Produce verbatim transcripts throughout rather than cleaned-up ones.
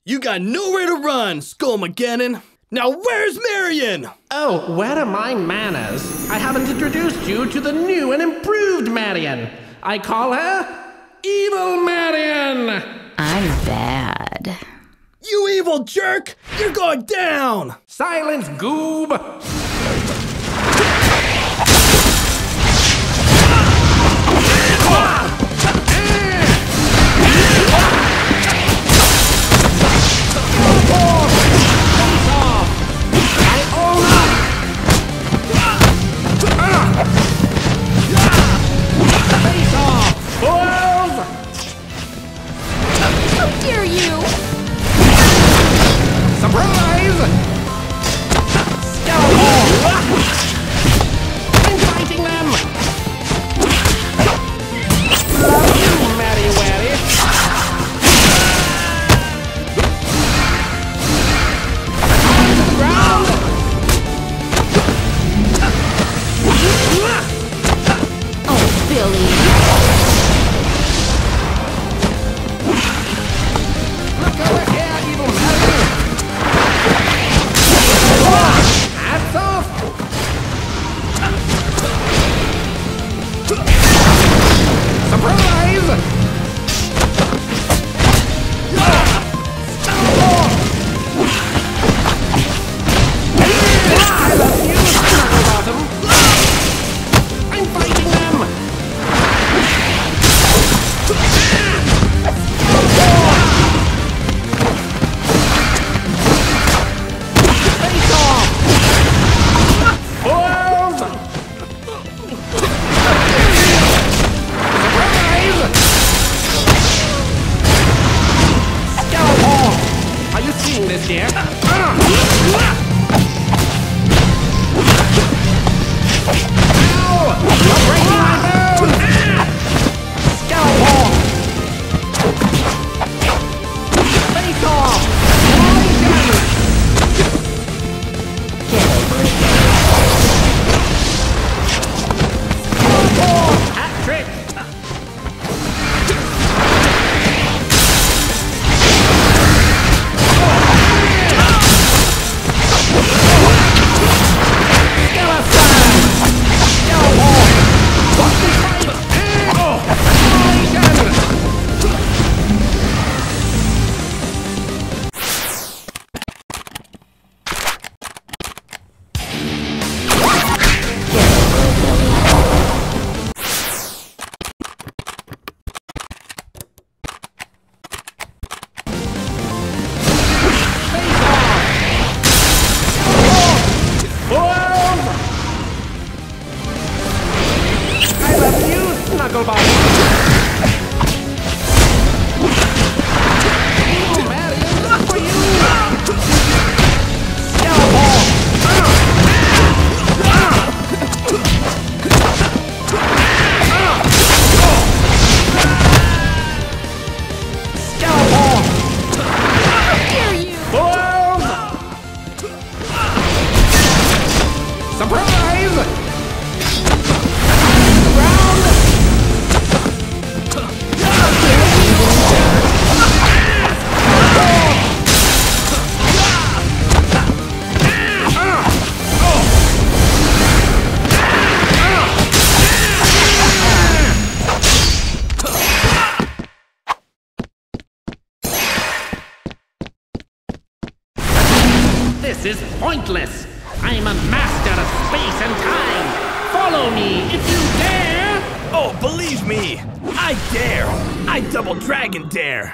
You got nowhere to run, Skullmageddon! Now where's Marion? Oh, where are my manners? I haven't introduced you to the new and improved Marion. I call her Evil Marion! I'm bad. You evil jerk! You're going down! Silence, goob! This is pointless! I'm a master of space and time! Follow me if you dare! Oh, believe me! I dare! I double dragon dare!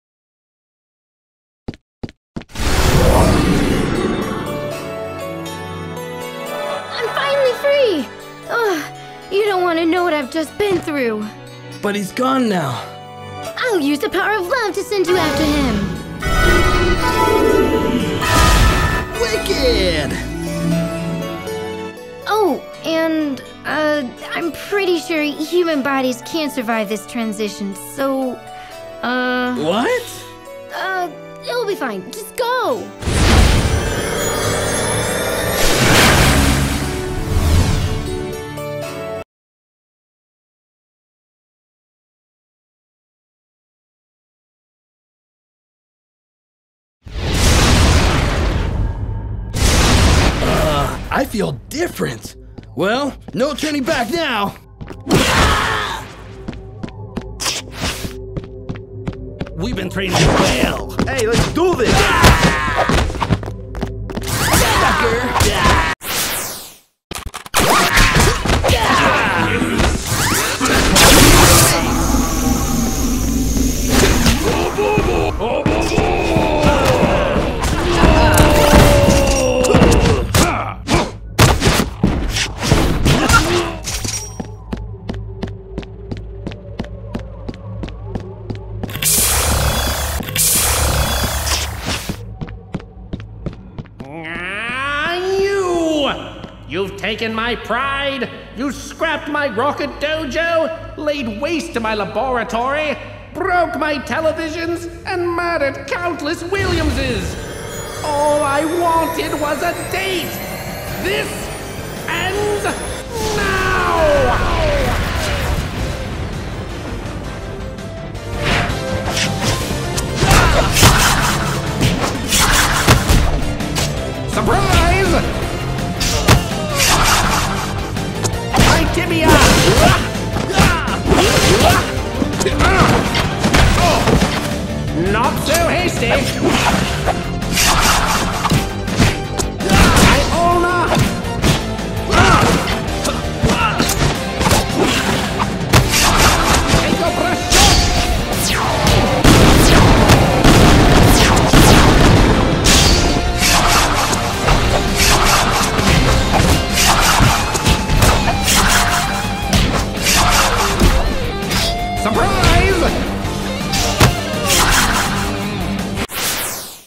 I'm finally free! Ugh, you don't want to know what I've just been through. But he's gone now. I'll use the power of love to send you after him. Wicked! Oh, and, uh, I'm pretty sure human bodies can't survive this transition, so, uh... What? Uh, it'll be fine. Just go! I feel different. Well, no turning back now. We've been training well. Hey, let's do this. Sucker. You've taken my pride, you scrapped my rocket dojo, laid waste to my laboratory, broke my televisions, and murdered countless Williamses. All I wanted was a date. This ends now! Surprise! Tibia! Not so hasty! Iona! Take your breath Surprise!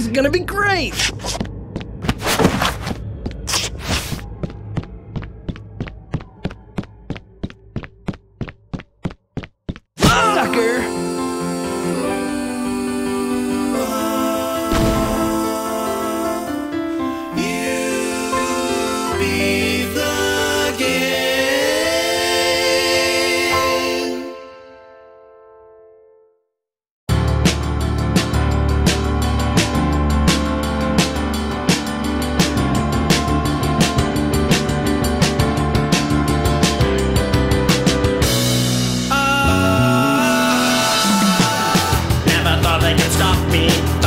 This is gonna be great! Sucker! Never thought they could stop me.